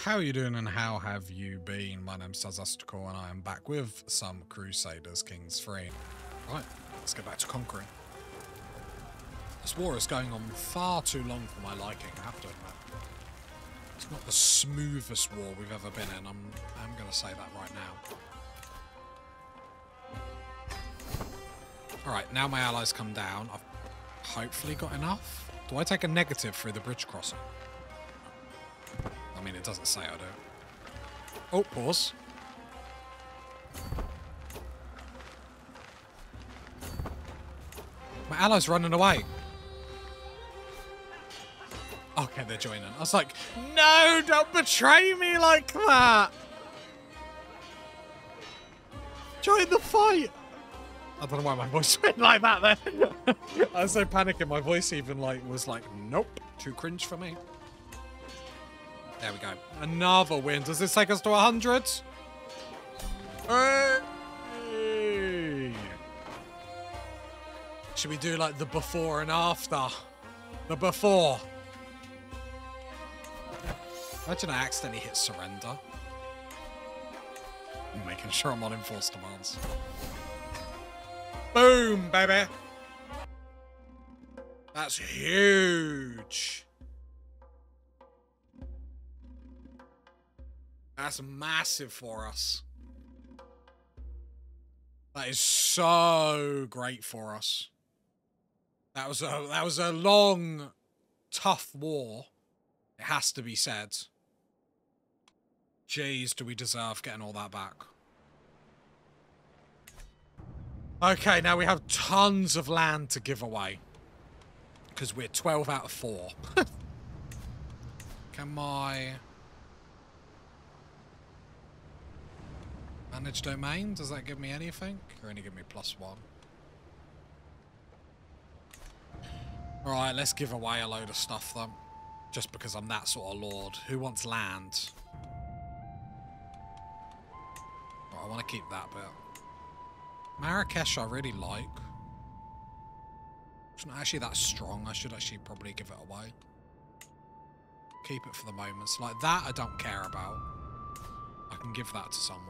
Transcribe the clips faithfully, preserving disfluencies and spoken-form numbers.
How are you doing and how have you been? My name's Tazastical and I am back with some Crusader Kings three. Right, let's get back to conquering. This war is going on far too long for my liking, I have to admit. It's not the smoothest war we've ever been in, I'm, I'm going to say that right now. Alright, now my allies come down. I've hopefully got enough. Do I take a negative through the bridge crossing? I mean, it doesn't say I do. Oh, pause. My allies running away. Okay, they're joining. I was like, no, don't betray me like that. Join the fight. I don't know why my voice went like that then. I was so panicking, my voice even like was like, nope, too cringe for me. There we go. Another win. Does this take us to one hundred? Hey! Should we do like the before and after? The before. Imagine I accidentally hit surrender. I'm making sure I'm on enforced demands. Boom, baby. That's huge. That's massive for us. That is so great for us. That was a that was a long, tough war. It has to be said. Jeez, do we deserve getting all that back? Okay, now we have tons of land to give away. Because we're twelve out of four. Can my... manage domain? Does that give me anything? Or only give me plus one? Alright, let's give away a load of stuff then. Just because I'm that sort of lord. Who wants land? Oh, I want to keep that bit. Marrakesh I really like. It's not actually that strong. I should actually probably give it away. Keep it for the moment. So like that I don't care about. I can give that to someone.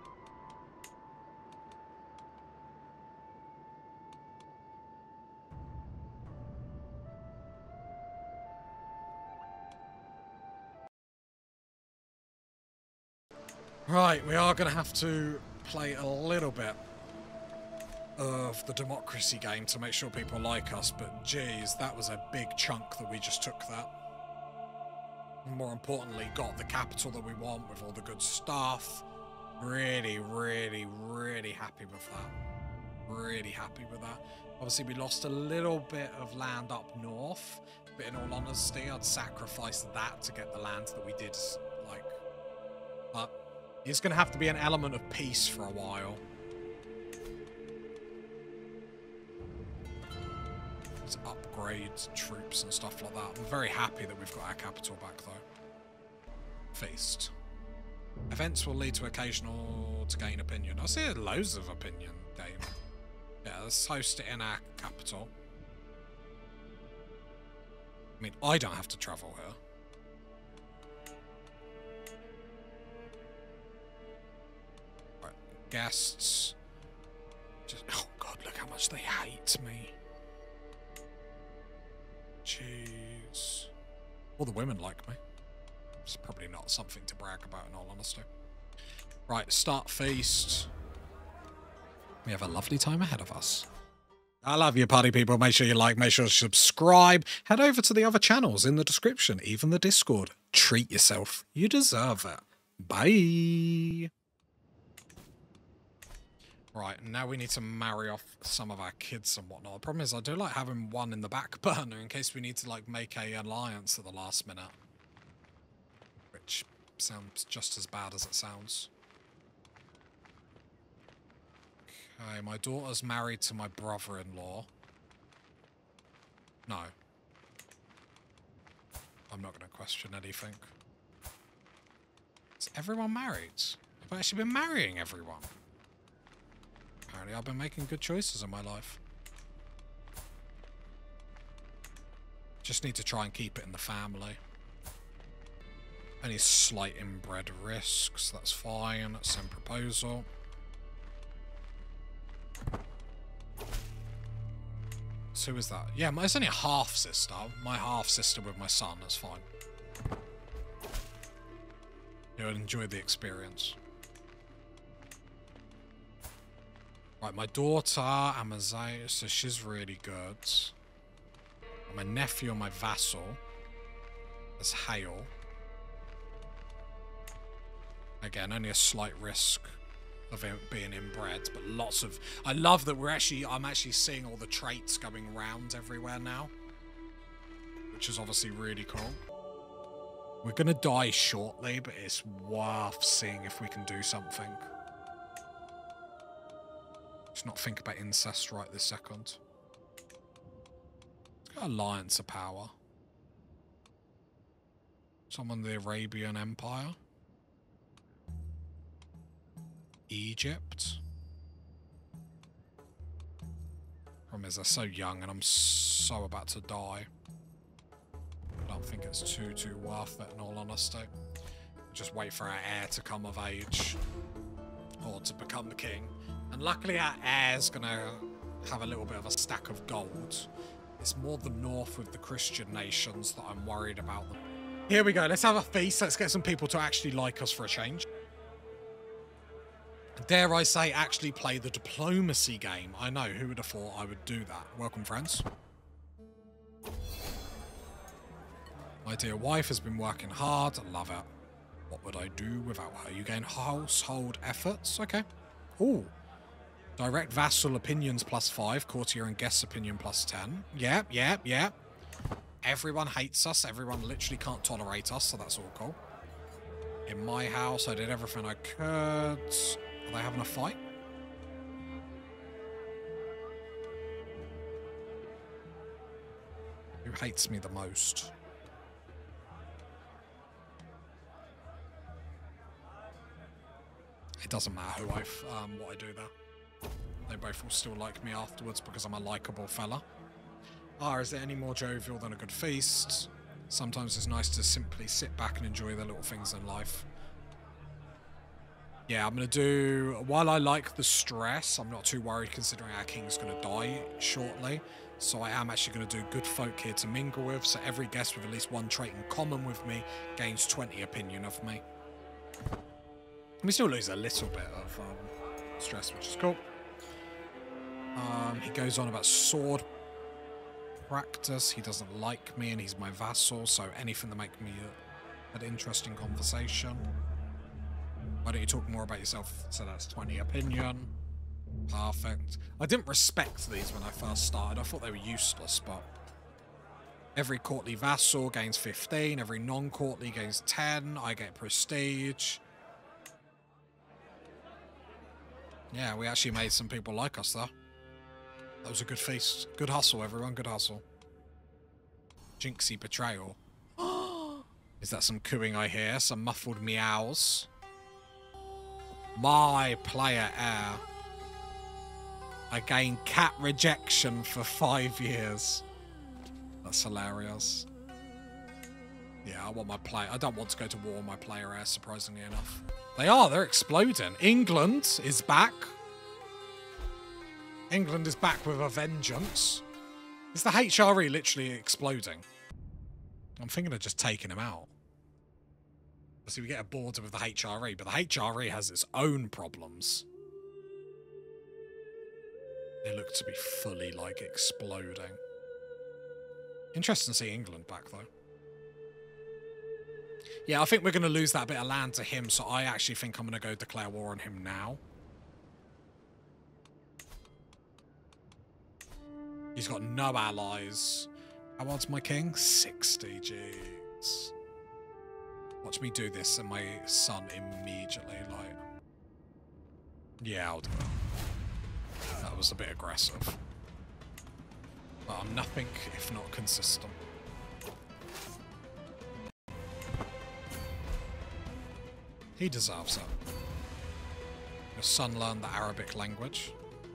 Right, we are going to have to play a little bit of the democracy game to make sure people like us, but geez, that was a big chunk that we just took that. And more importantly, got the capital that we want with all the good stuff. Really, really, really happy with that. Really happy with that. Obviously, we lost a little bit of land up north, but in all honesty, I'd sacrifice that to get the land that we did, like, but it's going to have to be an element of peace for a while. Let's upgrade troops and stuff like that. I'm very happy that we've got our capital back, though. Feast. Events will lead to occasional to gain opinion. I see loads of opinion game. Yeah, let's host it in our capital. I mean, I don't have to travel here. Guests. Just, oh god, look how much they hate me. Jeez. All the women like me. It's probably not something to brag about in all honesty. Right, start feast. We have a lovely time ahead of us. I love you, party people. Make sure you like, make sure to subscribe. Head over to the other channels in the description, even the Discord. Treat yourself. You deserve it. Bye. Right, now we need to marry off some of our kids and whatnot. The problem is I do like having one in the back burner in case we need to like make a alliance at the last minute. Which sounds just as bad as it sounds. Okay, my daughter's married to my brother-in-law. No. I'm not going to question anything. Is everyone married? I've actually been marrying everyone. Apparently I've been making good choices in my life. Just need to try and keep it in the family. Any slight inbred risks, that's fine. Send proposal. So who is that? Yeah, it's only a half sister. My half sister with my son, that's fine. You'll enjoy the experience. Right, my daughter, Amaziah, so she's really good. My nephew and my vassal is Hale. Again, only a slight risk of it being inbred, but lots of... I love that we're actually... I'm actually seeing all the traits going around everywhere now, which is obviously really cool. We're going to die shortly, but it's worth seeing if we can do something. Let's not think about incest right this second. Let's go Alliance of Power. Someone the Arabian Empire. Egypt. Problem is they're so young and I'm so about to die. I don't think it's too, too worth it in all honesty. Just wait for our heir to come of age. Or to become the king. And luckily our heir's gonna have a little bit of a stack of gold. It's more the north with the Christian nations that I'm worried about them. Here we go, let's have a feast. Let's get some people to actually like us for a change. Dare I say, actually play the diplomacy game. I know, who would have thought I would do that? Welcome, friends. My dear wife has been working hard. I love it. What would I do without her? You gain household efforts. Okay. Ooh. Direct vassal opinions plus five. Courtier and guest opinion plus ten. Yep, yep, yep. Everyone hates us. Everyone literally can't tolerate us, so that's all cool. In my house, I did everything I could. Are they having a fight? Who hates me the most? It doesn't matter who I, um, what I do there. They both will still like me afterwards because I'm a likable fella. Ah, is there any more jovial than a good feast? Sometimes it's nice to simply sit back and enjoy the little things in life. Yeah, I'm going to do... While I like the stress, I'm not too worried considering our king's going to die shortly. So I am actually going to do good folk here to mingle with. So every guest with at least one trait in common with me gains twenty opinion of me. We still lose a little bit of um, stress, which is cool. Um, he goes on about sword practice. He doesn't like me and he's my vassal. So anything to make me uh, an interesting conversation. Why don't you talk more about yourself? So that's twenty opinion. Perfect. I didn't respect these when I first started. I thought they were useless, but... Every courtly vassal gains fifteen. Every non-courtly gains ten. I get prestige. Yeah, we actually made some people like us, though. That was a good feast. Good hustle, everyone. Good hustle. Jinxie betrayal. Is that some cooing I hear? Some muffled meows? My player heir. I gain cat rejection for five years. That's hilarious. Yeah, I want my player. I don't want to go to war with my player heir, surprisingly enough. They are. They're exploding. England is back. England is back with a vengeance. Is the H R E literally exploding? I'm thinking of just taking him out. See, we get a border with the H R E, but the H R E has its own problems. They look to be fully, like, exploding. Interesting to see England back, though. Yeah, I think we're going to lose that bit of land to him, so I actually think I'm going to go declare war on him now. He's got no allies. How old's my king? sixty, jeez. Watch me do this and my son immediately, like... Yeah, I'll do that. That was a bit aggressive. But I'm nothing if not consistent. He deserves it. Your son learned the Arabic language.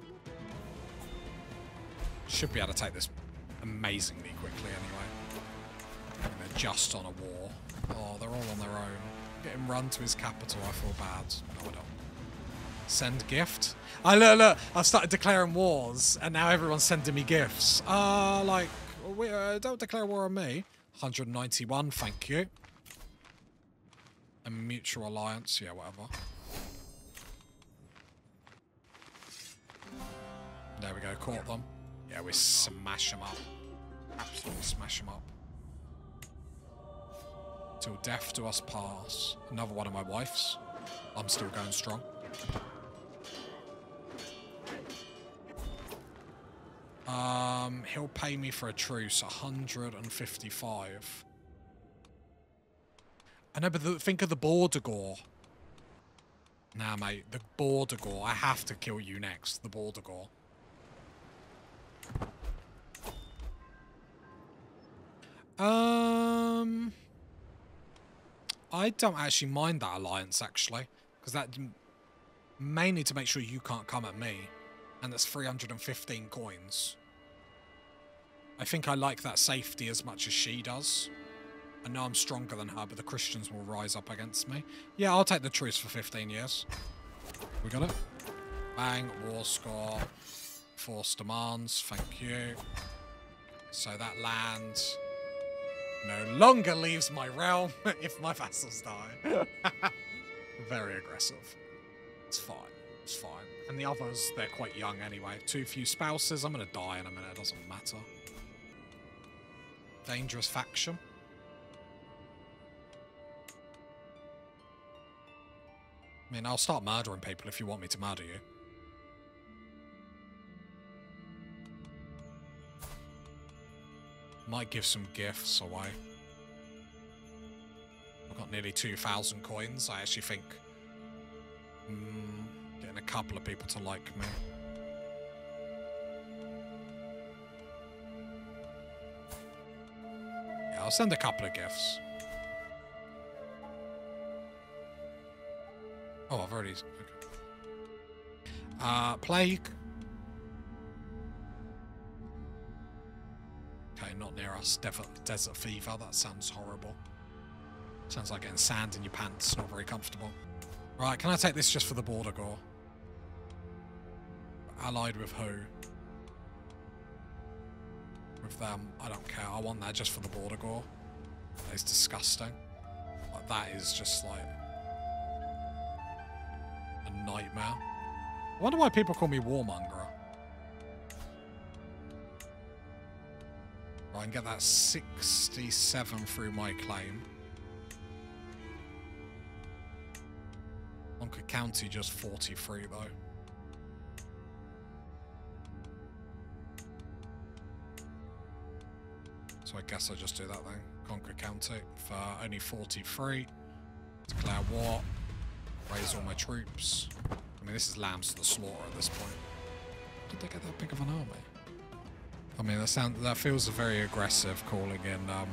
Should be able to take this amazingly quickly anyway. And they're just on a war. Oh, they're all on their own. Get him run to his capital, I feel bad. No, I don't. Send gift? I look, look, I've started declaring wars, and now everyone's sending me gifts. Uh, like, we, uh, don't declare war on me. one hundred ninety-one, thank you. A mutual alliance, yeah, whatever. There we go, caught them. Yeah, we smash them up. Absolutely smash them up. Till death do us pass. Another one of my wives. I'm still going strong. Um, he'll pay me for a truce, one hundred fifty-five. I know, but the, think of the border gore. Nah, mate, the border gore. I have to kill you next, the border gore. Um, I don't actually mind that alliance, actually, because that mainly to make sure you can't come at me, and that's three hundred fifteen coins. I think I like that safety as much as she does. I know I'm stronger than her, but the Christians will rise up against me. Yeah, I'll take the truce for fifteen years. We got it. Bang, war score, force demands, thank you. So that land no longer leaves my realm if my vassals die. Very aggressive. It's fine. It's fine. And the others, they're quite young anyway. Too few spouses. I'm going to die in a minute. It doesn't matter. Dangerous faction. I mean, I'll start murdering people if you want me to murder you. Might give some gifts away. I've got nearly two thousand coins. I actually think mm, getting a couple of people to like me. Yeah, I'll send a couple of gifts. Oh, I've already... Okay. Uh, plague. Okay, not near us. Desert, desert fever. That sounds horrible. Sounds like getting sand in your pants. Not very comfortable. Right, can I take this just for the border gore? Allied with who? With them. I don't care. I want that just for the border gore. That is disgusting. Like, that is just like... a nightmare. I wonder why people call me warmonger. Right, I can get that sixty-seven through my claim. Uncut County just forty-three though. So I guess I'll just do that then. Conquer County for only forty-three. Declare war. Raise all my troops. I mean, this is lambs to the slaughter at this point. Did they get that big of an army? I mean, that sound that feels very aggressive, calling in um,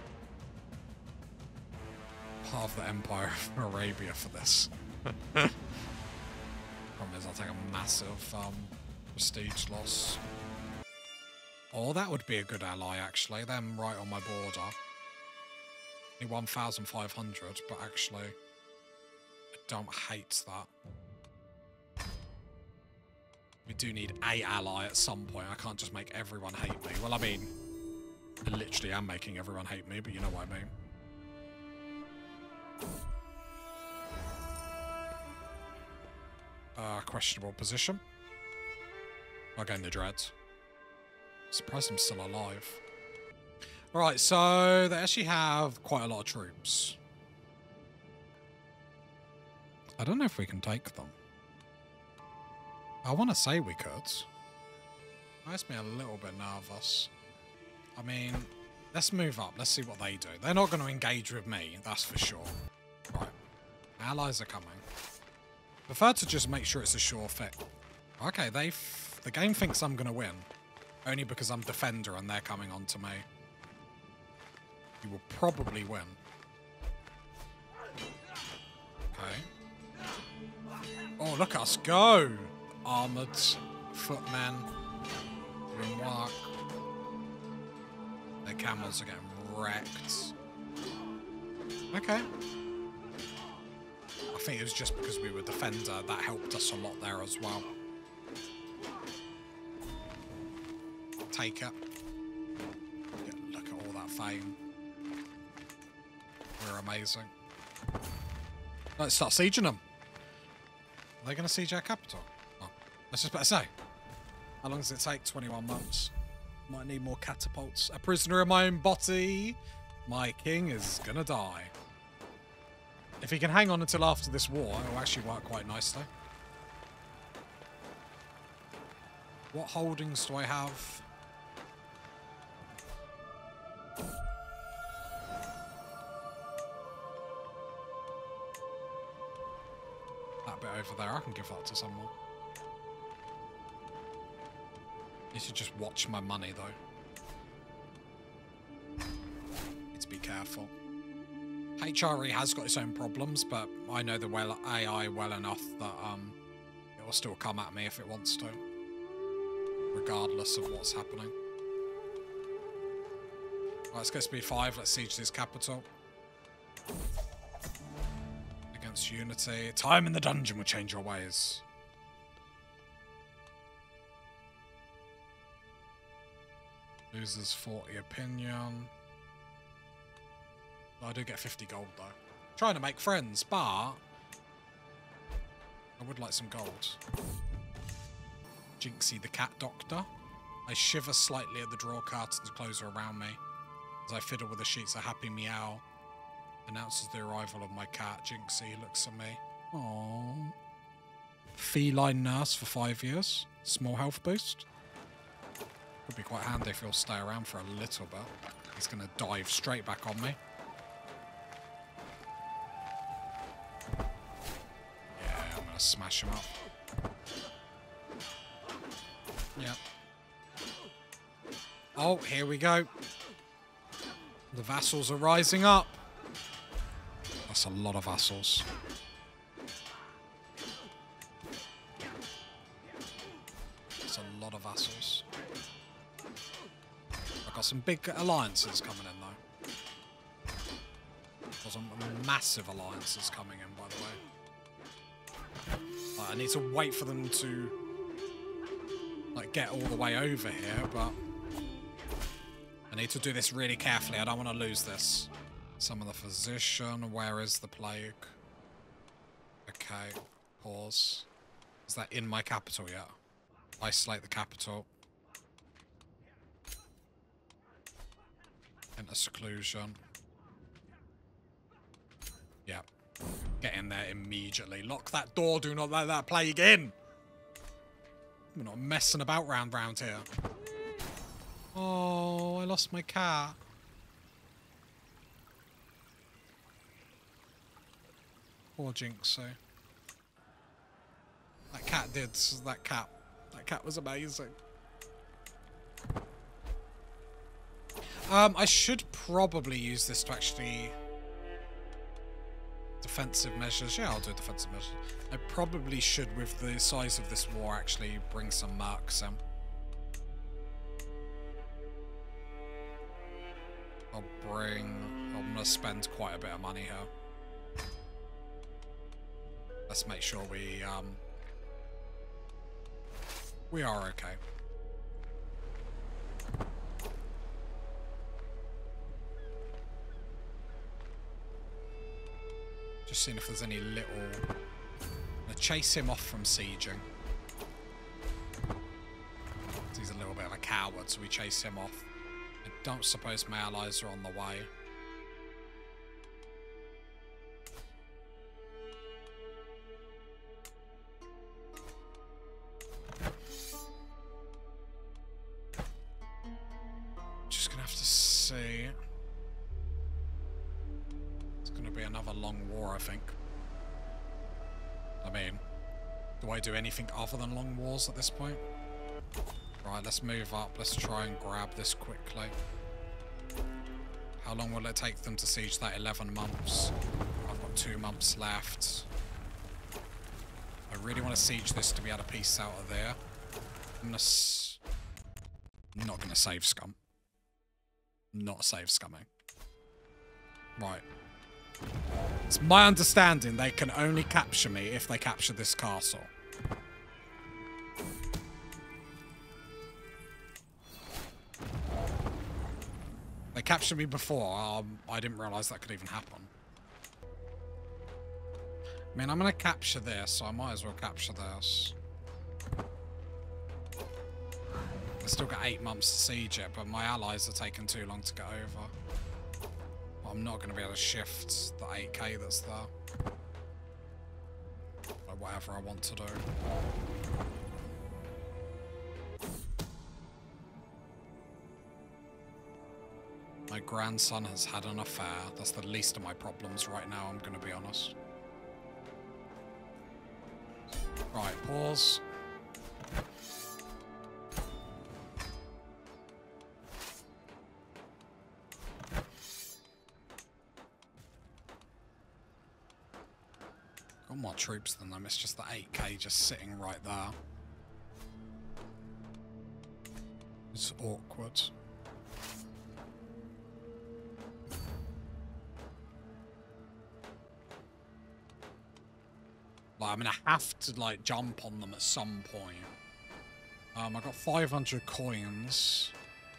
part of the Empire of Arabia for this. Problem is, I'll take a massive um, prestige loss. Oh, that would be a good ally, actually. Them right on my border. Only one thousand five hundred, but actually... don't hate that. We do need a ally at some point. I can't just make everyone hate me. Well, I mean, I literally am making everyone hate me, but you know what I mean. Uh, questionable position. I'll go in the dreads. Surprised I'm still alive. Alright, so they actually have quite a lot of troops. I don't know if we can take them. I want to say we could. Makes me a little bit nervous. I mean, let's move up. Let's see what they do. They're not going to engage with me, that's for sure. Right. Allies are coming. Prefer to just make sure it's a sure fit. Okay, they f the game thinks I'm going to win. Only because I'm defender and they're coming on to me. You will probably win. Okay. Oh, look at us go! Armoured footmen doing work. Their camels are getting wrecked. Okay. think it was just because we were defender that helped us a lot there as well. Take it. Yeah, look at all that fame. We're amazing. Let's start sieging them. Are they going to siege our capital? Oh, let's just better say. How long does it take? twenty-one months. Might need more catapults. A prisoner in my own body. My king is going to die. If he can hang on until after this war, it will actually work quite nicely. What holdings do I have? That bit over there, I can give that to someone. Need to just watch my money, though. Need to be careful. H R E has got its own problems, but I know the well A I well enough that um, it will still come at me if it wants to, regardless of what's happening. Right, let's go speed five. Let's siege this capital. Against Unity. Time in the dungeon will change your ways. Loses forty opinion. I do get fifty gold though. Trying to make friends, but I would like some gold. Jinxie the cat doctor. I shiver slightly at the drawer curtains close around me. As I fiddle with the sheets, a happy meow announces the arrival of my cat. Jinxie looks at me. Aww. Feline nurse for five years. Small health boost. Would be quite handy if he'll stay around for a little bit. He's going to dive straight back on me. Smash him up. Yep. Oh, here we go. The vassals are rising up. That's a lot of vassals. That's a lot of vassals. I've got some big alliances coming in, though. Got some massive alliances coming in, by the way. I need to wait for them to like get all the way over here, but I need to do this really carefully. I don't want to lose this. Summon the physician. Where is the plague? Okay, pause. Is that in my capital yet? Isolate the capital. Enter seclusion. Yep. Get in there immediately. Lock that door. Do not let that plague in. We're not messing about round round here. Oh, I lost my cat. Poor Jinxie. That cat did. That cat. That cat was amazing. Um, I should probably use this to actually... Defensive measures. Yeah, I'll do defensive measures. I probably should, with the size of this war, actually bring some mercs in. I'll bring... I'm going to spend quite a bit of money here. Let's make sure we, um... we are okay. Just seeing if there's any little... I'm going to chase him off from sieging. He's a little bit of a coward, so we chase him off. I don't suppose my allies are on the way. Just going to have to see... Another long war, I think. I mean, do I do anything other than long wars at this point? Right, let's move up. Let's try and grab this quickly. How long will it take them to siege that? eleven months. I've got two months left. I really want to siege this to be able to piece out of there. I'm gonna s not gonna save scum. Not save scumming. Right. It's my understanding they can only capture me if they capture this castle. They captured me before. Um, I didn't realise that could even happen. I mean, I'm going to capture this, so I might as well capture this. I've still got eight months to siege it, but my allies are taking too long to get over. I'm not going to be able to shift the eight K that's there. Or whatever I want to do. My grandson has had an affair. That's the least of my problems right now, I'm going to be honest. Right, pause. Got more troops than them, it's just the eight K just sitting right there. It's awkward. Like, I'm gonna have to, like, jump on them at some point. Um, I got five hundred coins.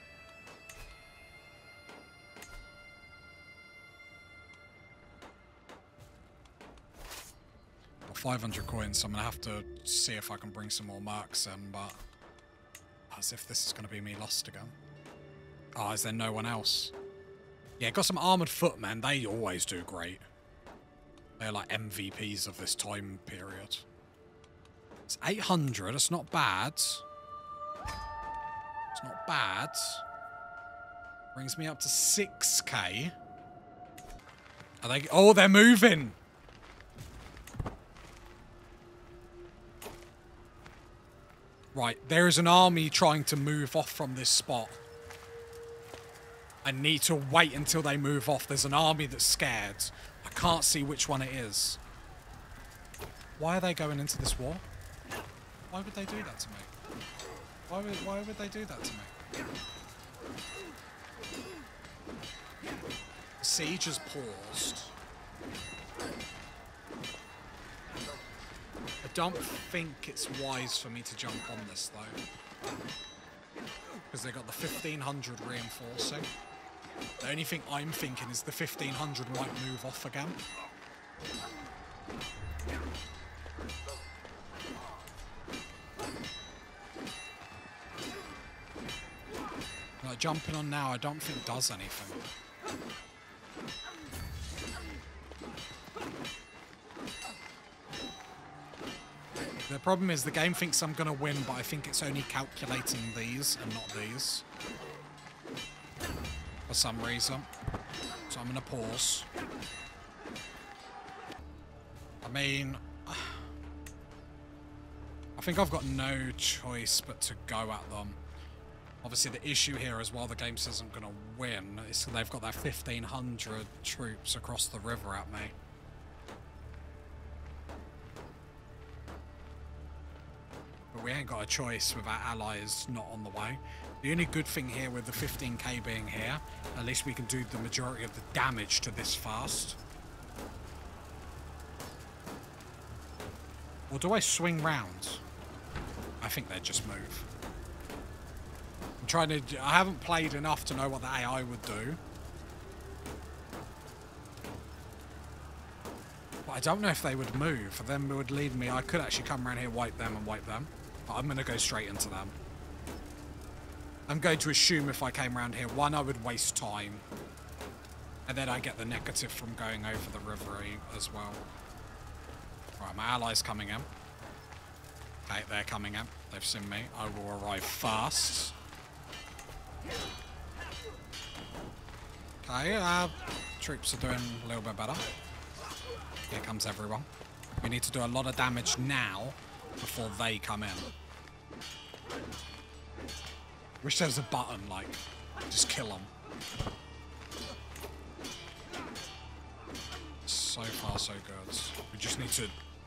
Got five hundred coins, so I'm gonna have to see if I can bring some more mercs in, but... As if this is gonna be me lost again. Oh, is there no one else? Yeah, got some armoured footmen, they always do great. They're like M V Ps of this time period. It's eight hundred, it's not bad. It's not bad. Brings me up to six K. Are they... Oh, they're moving! Right, there is an army trying to move off from this spot. I need to wait until they move off. There's an army that's scared. I can't see which one it is. Why are they going into this war? Why would they do that to me? Why would, why would they do that to me? The siege has paused. I don't think it's wise for me to jump on this though. Because they got the fifteen hundred reinforcing. The only thing I'm thinking is the fifteen hundred might move off again. Like, jumping on now I don't think does anything. The problem is the game thinks I'm going to win, but I think it's only calculating these and not these. For some reason. So I'm going to pause. I mean... I think I've got no choice but to go at them. Obviously the issue here is while the game says I'm going to win, is they've got their fifteen hundred troops across the river at me. But we ain't got a choice with our allies not on the way. The only good thing here with the fifteen K being here, at least we can do the majority of the damage to this fast. Or do I swing round? I think they just move. I'm trying to... I haven't played enough to know what the A I would do. But I don't know if they would move. Then it would lead me... I could actually come around here, wipe them and wipe them. But I'm going to go straight into them. I'm going to assume if I came around here, one, I would waste time. And then I get the negative from going over the river as well. Right, my allies coming in. Okay, they're coming in. They've seen me. I will arrive fast. Okay, uh, troops are doing a little bit better. Here comes everyone. We need to do a lot of damage now before they come in. Wish there was a button, like, just kill them. So far, so good. We just need to,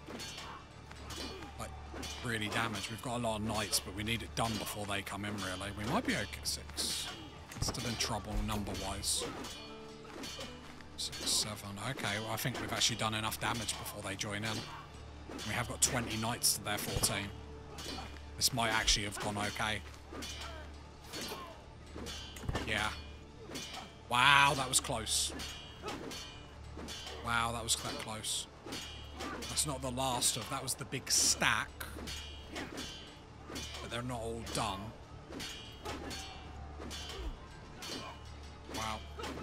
like, really damage. We've got a lot of knights, but we need it done before they come in, really. We might be okay, six. Still in trouble, number-wise. Six, seven. Okay, well, I think we've actually done enough damage before they join in. We have got twenty knights to their fourteen. This might actually have gone okay. Yeah. Wow, that was close. Wow, that was that close. That's not the last of... That was the big stack. But they're not all done. Wow.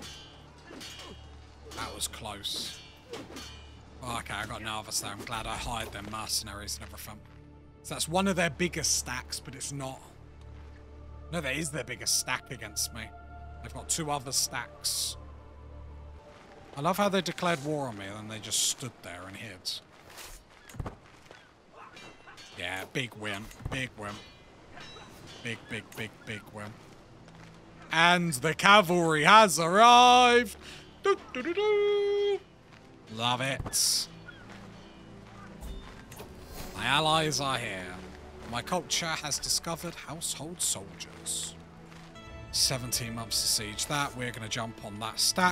That was close. Oh, okay, I got nervous there. I'm glad I hired them mercenaries and everything. So that's one of their biggest stacks, but it's not. No, that is their biggest stack against me. They've got two other stacks. I love how they declared war on me and then they just stood there and hid. Yeah, big win. Big win. Big, big, big, big win. And the cavalry has arrived! Doo, doo, doo, doo. Love it. My allies are here. My culture has discovered household soldiers. seventeen months to siege that. We're going to jump on that stack.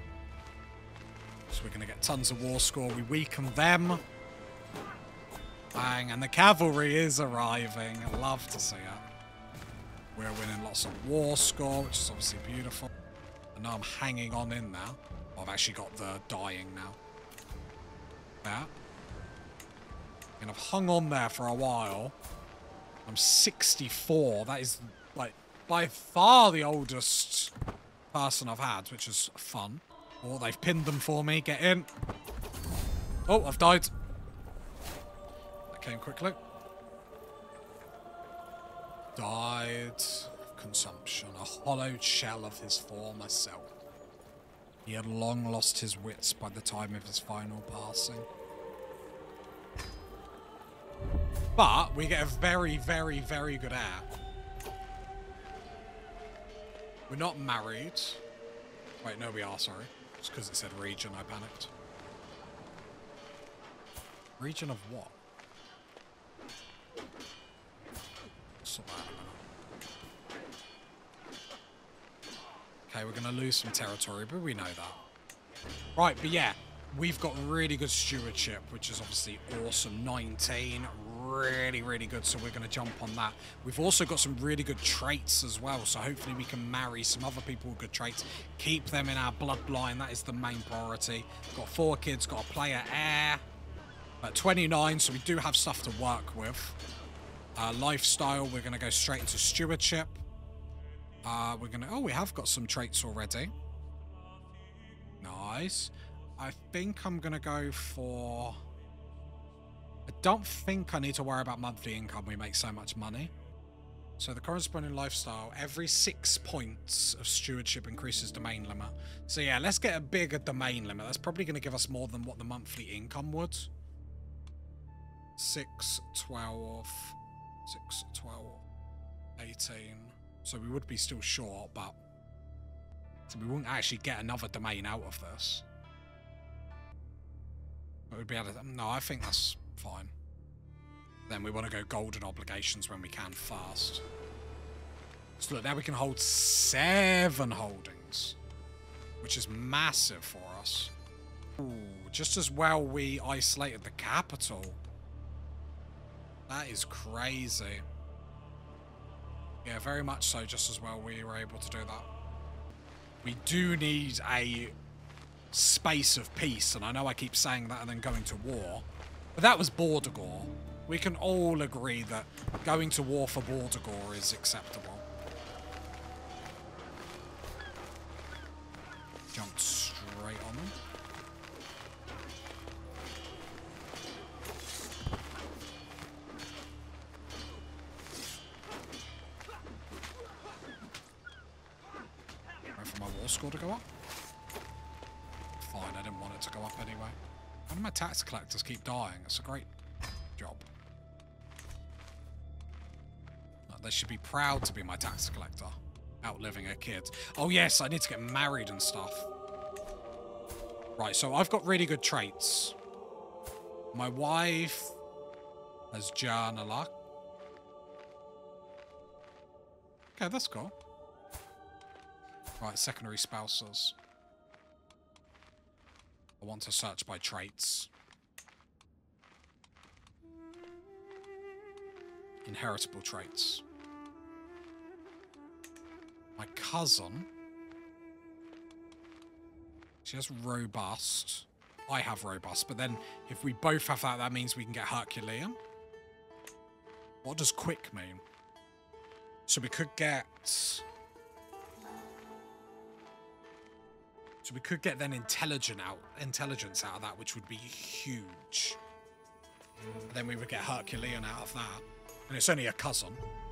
So we're going to get tons of war score. We weaken them. Bang. And the cavalry is arriving. I love to see it. We're winning lots of war score, which is obviously beautiful. And now I'm hanging on in now. I've actually got the dying now. Yeah. And I've hung on there for a while. I'm sixty-four. That is, like, by far the oldest person I've had, which is fun. Oh, they've pinned them for me. Get in. Oh, I've died. That came quickly. Died of consumption. A hollowed shell of his former self. He had long lost his wits by the time of his final passing. But we get a very, very, very good heir. We're not married. Wait, no, we are, sorry. Just because it said region, I panicked. Region of what? Sort that out a minute. Okay, we're going to lose some territory, but we know that. Right, but yeah, we've got really good stewardship, which is obviously awesome. nineteen, really, really good, so we're going to jump on that. We've also got some really good traits as well, so hopefully we can marry some other people with good traits, keep them in our bloodline. That is the main priority. Got four kids, got a player heir. At twenty-nine, so we do have stuff to work with. Uh, lifestyle, we're going to go straight into stewardship. Uh, we're going to... Oh, we have got some traits already. Nice. I think I'm going to go for... I don't think I need to worry about monthly income. We make so much money. So the corresponding lifestyle, every six points of stewardship increases domain limit. So yeah, let's get a bigger domain limit. That's probably going to give us more than what the monthly income would. six, twelve, six, twelve, eighteen. So we would be still short, but so we wouldn't actually get another domain out of this. But we'd be able to... No, I think that's fine. Then we want to go golden obligations when we can fast. So look, now we can hold seven holdings, which is massive for us. Ooh, just as well we isolated the capital. That is crazy. Yeah, very much so, just as well we were able to do that. We do need a space of peace, and I know I keep saying that and then going to war, but that was Bordigor. We can all agree that going to war for Bordigor is acceptable. Jumped straight on them. Wait for my war score to go up. Fine, I didn't want it to go up anyway. Why do my tax collectors keep dying? It's a great job. They should be proud to be my tax collector. Outliving a kid. Oh yes, I need to get married and stuff. Right, so I've got really good traits. My wife has journaler. Okay, that's cool. Right, secondary spouses. I want to search by traits. Inheritable traits. My cousin. She has robust. I have robust, but then if we both have that, that means we can get Herculean. What does quick mean? So we could get... So we could get then intelligent out, intelligence out of that, which would be huge. And then we would get Herculean out of that. And it's only a cousin.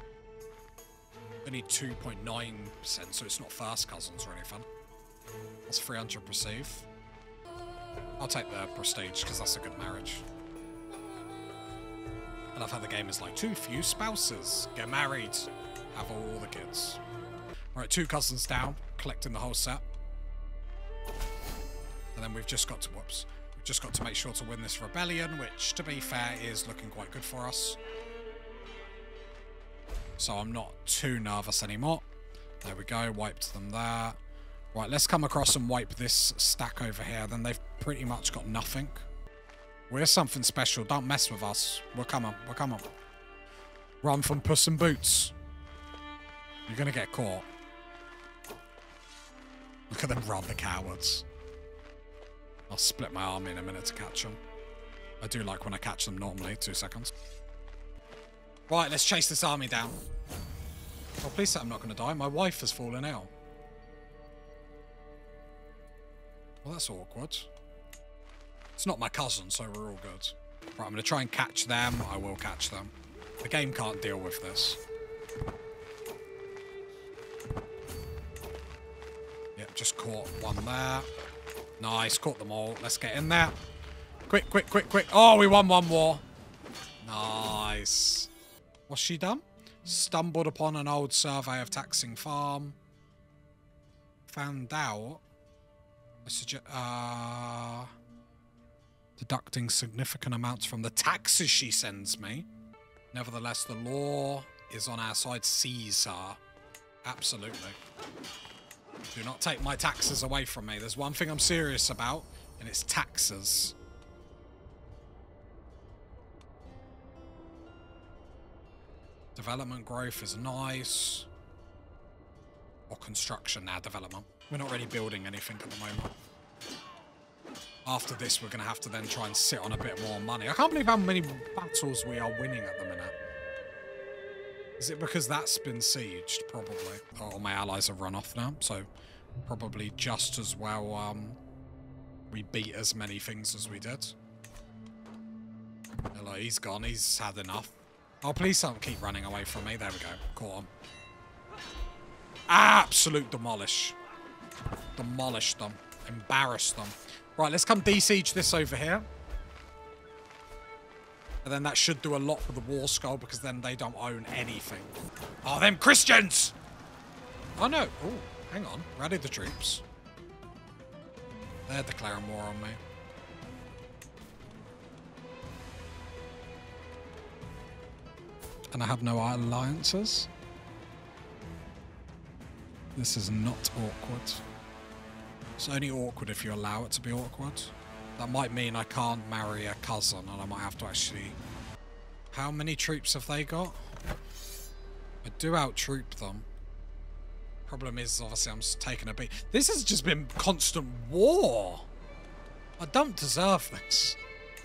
Only two point nine percent, so it's not first cousins or anything. That's three hundred perceive. I'll take the prestige, because that's a good marriage. I love how the game is like, too few spouses. Get married. Have all the kids. Alright, two cousins down, collecting the whole set. And then we've just got to, whoops, we've just got to make sure to win this rebellion, which, to be fair, is looking quite good for us. So I'm not too nervous anymore. There we go, wiped them there. Right, let's come across and wipe this stack over here. Then they've pretty much got nothing. We're something special. Don't mess with us. We're coming. We're coming. Run from Puss in Boots. You're going to get caught. Look at them run, the cowards. I'll split my arm in a minute to catch them. I do like when I catch them normally. Two seconds. Right, let's chase this army down. Oh, please say I'm not going to die. My wife has fallen ill. Well, that's awkward. It's not my cousin, so we're all good. Right, I'm going to try and catch them. I will catch them. The game can't deal with this. Yep, just caught one there. Nice, caught them all. Let's get in there. Quick, quick, quick, quick. Oh, we won one more. Nice. What's she done? Stumbled upon an old survey of taxing farm. Found out. I suggest, uh, deducting significant amounts from the taxes she sends me. Nevertheless, the law is on our side. Caesar. Absolutely. Do not take my taxes away from me. There's one thing I'm serious about, and it's taxes. Development growth is nice. Or construction now, development. We're not really building anything at the moment. After this, we're going to have to then try and sit on a bit more money. I can't believe how many battles we are winning at the minute. Is it because that's been sieged? Probably. Oh, my allies have run off now, so probably just as well um, we beat as many things as we did. Hello, he's gone. He's had enough. Oh, please don't keep running away from me. There we go. Caught him. Absolute demolish. Demolish them. Embarrass them. Right, let's come de-siege this over here. And then that should do a lot for the war skull, because then they don't own anything. Oh, them Christians! Oh, no. Oh, hang on. Rally the troops. They're declaring war on me. And I have no alliances. This is not awkward. It's only awkward if you allow it to be awkward. That might mean I can't marry a cousin, and I might have to actually... How many troops have they got? I do out-troop them. Problem is, obviously, I'm just taking a beat. This has just been constant war. I don't deserve this.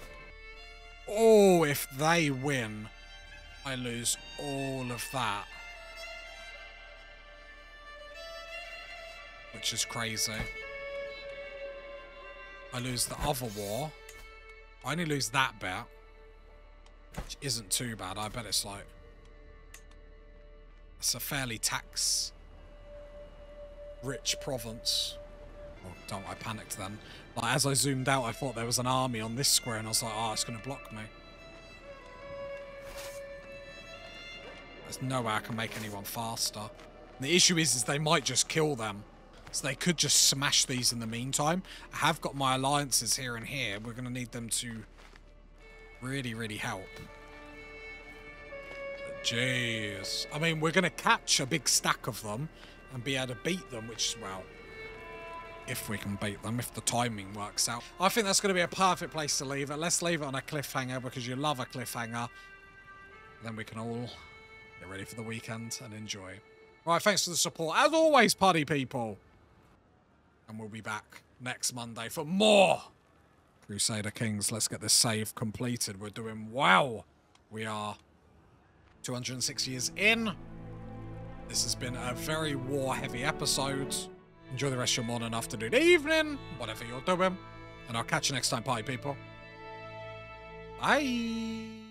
Oh, if they win, I lose all of that. Which is crazy. I lose the other war. I only lose that bit. Which isn't too bad. I bet it's like... It's a fairly tax... rich province. Oh, don't I panicked then. Like, as I zoomed out, I thought there was an army on this square, and I was like, oh, it's going to block me. There's no way I can make anyone faster. And the issue is, is they might just kill them. So they could just smash these in the meantime. I have got my alliances here and here. We're going to need them to really, really help. But jeez. I mean, we're going to catch a big stack of them and be able to beat them, which, well, if we can beat them, if the timing works out. I think that's going to be a perfect place to leave it. Let's leave it on a cliffhanger because you love a cliffhanger. Then we can all get ready for the weekend and enjoy. Right, thanks for the support. As always, party people. And we'll be back next Monday for more Crusader Kings. Let's get this save completed. We're doing well. We are two hundred six years in. This has been a very war-heavy episode. Enjoy the rest of your morning, afternoon, evening, whatever you're doing. And I'll catch you next time, party people. Bye.